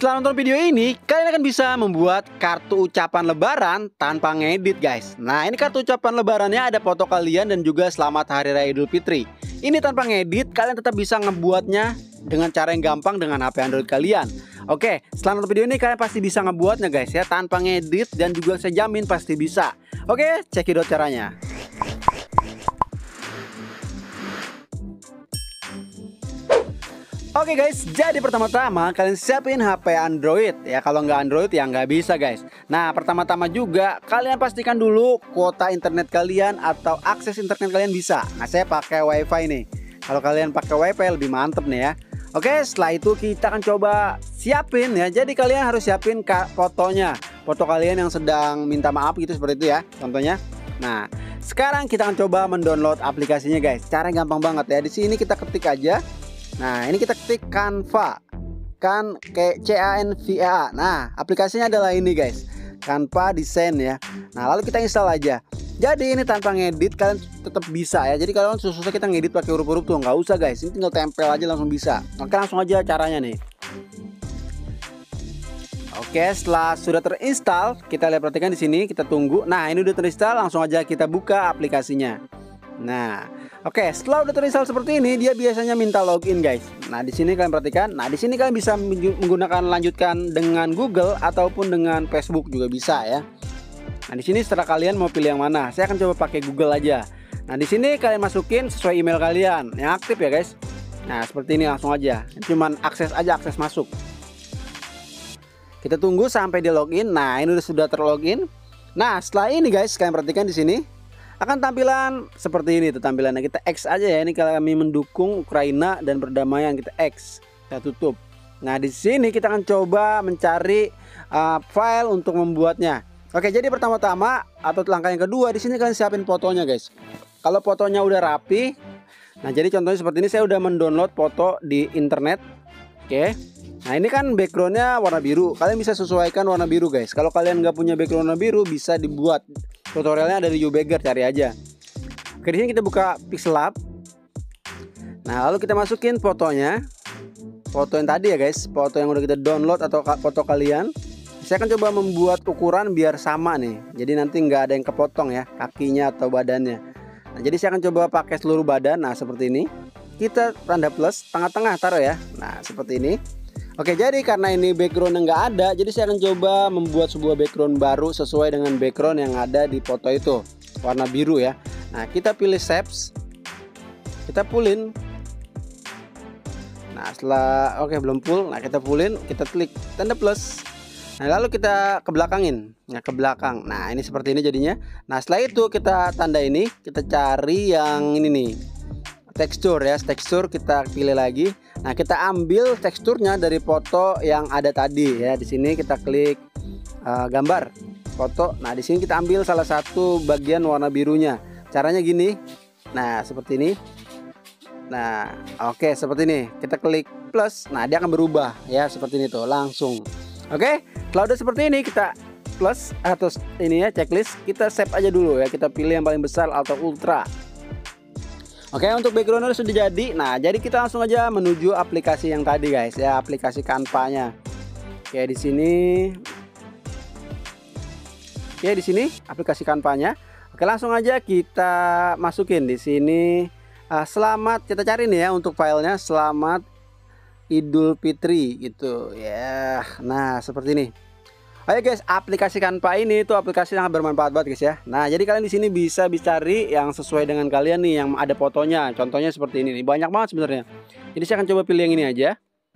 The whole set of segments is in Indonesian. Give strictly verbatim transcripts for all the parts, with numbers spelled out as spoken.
Setelah nonton video ini, kalian akan bisa membuat kartu ucapan lebaran tanpa ngedit guys. Nah, ini kartu ucapan lebarannya ada foto kalian dan juga selamat Hari Raya Idul Fitri. Ini tanpa ngedit, kalian tetap bisa ngebuatnya dengan cara yang gampang dengan H P Android kalian. Oke, setelah nonton video ini kalian pasti bisa ngebuatnya guys ya, tanpa ngedit, dan juga saya jamin pasti bisa. Oke, cekidot caranya. Oke guys, jadi pertama-tama kalian siapin H P Android ya. Kalau nggak Android ya nggak bisa guys. Nah, pertama-tama juga kalian pastikan dulu kuota internet kalian atau akses internet kalian bisa. Nah, saya pakai WiFi nih. Kalau kalian pakai WiFi lebih mantep nih ya. Oke, setelah itu kita akan coba siapin ya. Jadi kalian harus siapin fotonya, foto kalian yang sedang minta maaf gitu, seperti itu ya contohnya. Nah, sekarang kita akan coba mendownload aplikasinya guys. Caranya gampang banget ya. Di sini kita ketik aja. Nah, ini kita ketik Canva, kan kayak C A N V A. Nah, aplikasinya adalah ini guys, Canva Design ya. Nah, lalu kita install aja. Jadi ini tanpa ngedit kalian tetap bisa ya. Jadi kalau susah-susah kita ngedit pakai huruf-huruf tuh nggak usah guys. Ini tinggal tempel aja langsung bisa. Oke, langsung aja caranya nih. Oke, setelah sudah terinstall, kita lihat, perhatikan di sini, kita tunggu. Nah, ini udah terinstall, langsung aja kita buka aplikasinya. Nah, oke, setelah udah terinstall seperti ini, dia biasanya minta login guys. Nah, di sini kalian perhatikan. Nah, di sini kalian bisa menggunakan lanjutkan dengan Google ataupun dengan Facebook juga bisa ya. Nah, di sini setelah kalian mau pilih yang mana. Saya akan coba pakai Google aja. Nah, di sini kalian masukin sesuai email kalian yang aktif ya guys. Nah, seperti ini langsung aja. Cuman akses aja, akses masuk. Kita tunggu sampai dia login. Nah, ini sudah terlogin. Nah, setelah ini guys, kalian perhatikan di sini akan tampilan seperti ini tuh tampilannya. Kita X aja ya. Ini kalau kami mendukung Ukraina dan perdamaian, kita X. Kita tutup. Nah, di sini kita akan coba mencari uh, file untuk membuatnya. Oke, jadi pertama-tama atau langkah yang kedua, di sini kalian siapin fotonya guys. Kalau fotonya udah rapi, nah jadi contohnya seperti ini, saya udah mendownload foto di internet. Oke. Nah, ini kan backgroundnya warna biru. Kalian bisa sesuaikan warna biru guys. Kalau kalian nggak punya background warna biru, bisa dibuat. Tutorialnya dari YouBeggar, cari aja. Oke, di sini kita buka Pixellab. Nah, lalu kita masukin fotonya. Foto yang tadi ya guys, foto yang udah kita download atau foto kalian. Saya akan coba membuat ukuran biar sama nih. Jadi nanti nggak ada yang kepotong ya, kakinya atau badannya. Nah, jadi saya akan coba pakai seluruh badan. Nah, seperti ini. Kita tanda plus, tengah-tengah taruh ya. Nah, seperti ini. Oke, jadi karena ini background yang nggak ada, jadi saya akan coba membuat sebuah background baru sesuai dengan background yang ada di foto itu, warna biru ya. Nah, kita pilih shapes, kita pullin. Nah, setelah oke belum full, nah kita pullin, kita klik tanda plus. Nah, lalu kita ke belakangin, nah ke belakang. Nah, ini seperti ini jadinya. Nah, setelah itu kita tanda ini, kita cari yang ini nih. Tekstur ya, tekstur kita pilih lagi. Nah, kita ambil teksturnya dari foto yang ada tadi ya. Di sini kita klik uh, gambar foto. Nah, di sini kita ambil salah satu bagian warna birunya. Caranya gini. Nah, seperti ini. Nah, oke, okay, seperti ini. Kita klik plus. Nah, dia akan berubah ya, seperti ini tuh, langsung. Oke, okay? Kalau udah seperti ini kita plus atau ini ya, checklist. Kita save aja dulu ya. Kita pilih yang paling besar atau ultra. Oke, untuk backgroundnya sudah jadi. Nah, jadi kita langsung aja menuju aplikasi yang tadi guys ya, aplikasi Canva-nya. Oke, di sini. Oke, di sini aplikasi Canva-nya. Oke, langsung aja kita masukin di sini. Uh, selamat, kita cari nih ya untuk filenya, selamat Idul Fitri gitu ya. Nah, seperti ini. Oke guys, aplikasi Canva ini tuh aplikasi sangat bermanfaat banget guys ya. Nah, jadi kalian di sini bisa cari yang sesuai dengan kalian nih, yang ada fotonya. Contohnya seperti ini nih, banyak banget sebenarnya. Jadi saya akan coba pilih yang ini aja.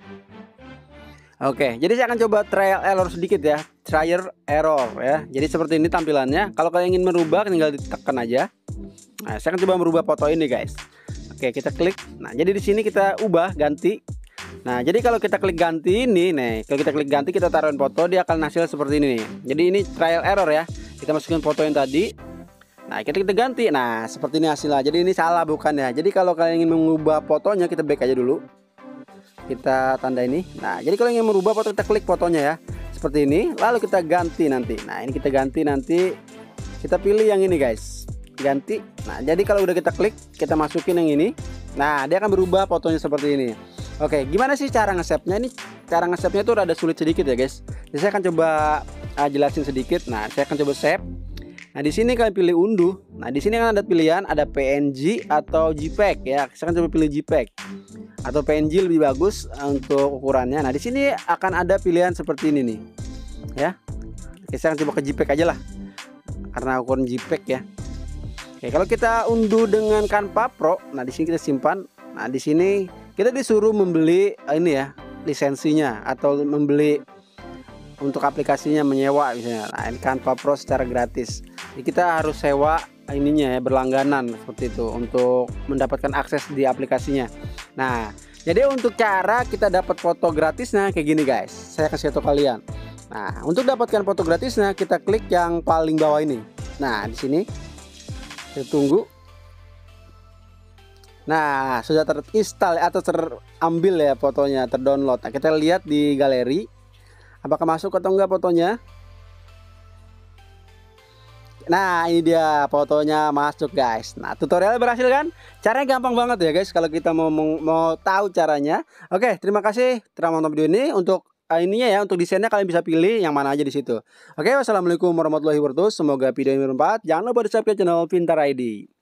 Oke, jadi saya akan coba trial error sedikit ya, trial error ya. Jadi seperti ini tampilannya. Kalau kalian ingin merubah, tinggal ditekan aja. Nah, saya akan coba merubah foto ini guys. Oke, kita klik. Nah, jadi di sini kita ubah, ganti. Nah, jadi kalau kita klik ganti ini nih, kalau kita klik ganti, kita taruhin foto, dia akan hasil seperti ini nih. Jadi ini trial error ya. Kita masukin foto yang tadi. Nah, kita kita ganti. Nah, seperti ini hasilnya. Jadi ini salah bukan ya. Jadi kalau kalian ingin mengubah fotonya, kita back aja dulu. Kita tanda ini. Nah, jadi kalau ingin merubah foto, kita klik fotonya ya. Seperti ini. Lalu kita ganti nanti. Nah, ini kita ganti nanti. Kita pilih yang ini guys. Ganti. Nah, jadi kalau udah kita klik, kita masukin yang ini. Nah, dia akan berubah fotonya seperti ini. Oke, gimana sih cara nge-save-nya? Ini cara nge-save-nya tuh rada sulit sedikit ya guys. Jadi saya akan coba uh, jelasin sedikit. Nah, saya akan coba save. Nah, di sini kalian pilih unduh. Nah, di sini kan ada pilihan, ada P N G atau JPEG ya. Saya akan coba pilih JPEG. Atau P N G lebih bagus untuk ukurannya. Nah, di sini akan ada pilihan seperti ini nih. Ya. Oke, saya akan coba ke JPEG aja lah. Karena ukuran JPEG ya. Oke, kalau kita unduh dengan Canva Pro, nah di sini kita simpan. Nah, di sini kita disuruh membeli ini ya, lisensinya atau membeli untuk aplikasinya, menyewa misalnya. Nah, ini Canva Pro secara gratis. Jadi kita harus sewa ininya ya, berlangganan seperti itu untuk mendapatkan akses di aplikasinya. Nah, jadi untuk cara kita dapat foto gratisnya kayak gini guys. Saya kasih tahu kalian. Nah, untuk dapatkan foto gratisnya kita klik yang paling bawah ini. Nah, di sini kita tunggu. Nah, sudah terinstall atau terambil ya fotonya, terdownload. Nah, kita lihat di galeri apakah masuk atau enggak fotonya. Nah, ini dia fotonya masuk guys. Nah, tutorialnya berhasil kan? Caranya gampang banget ya guys kalau kita mau mau tahu caranya. Oke, terima kasih telah menonton video ini. Untuk uh, ininya ya, untuk desainnya kalian bisa pilih yang mana aja di situ. Oke, wassalamualaikum warahmatullahi wabarakatuh. Semoga video ini bermanfaat. Jangan lupa di subscribe channel Pintar I D.